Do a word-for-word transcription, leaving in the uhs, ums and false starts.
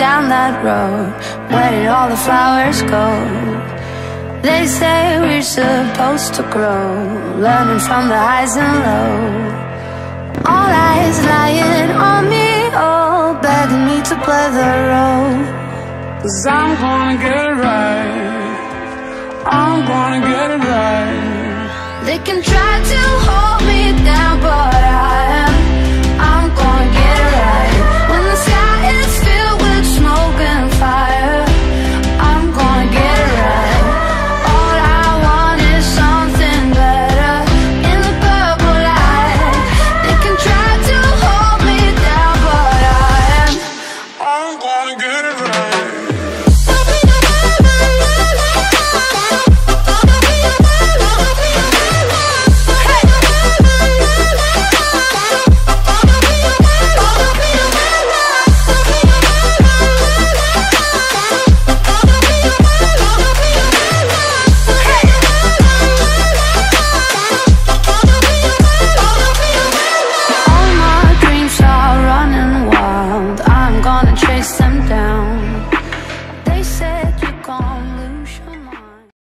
down that road. Where did all the flowers go? They say we're supposed to grow, learning from the highs and lows. All eyes lying on me, all begging me to play the role. 'Cause I'm gonna get it right, I'm gonna get it right. They can try to hold me down, but I am, I'm gonna get it right. When the sky is filled with smoke and fire, I'm gonna get it right. All I want is something better in the purple light. They can try to hold me down, but I am, I'm gonna get it right. chase them down.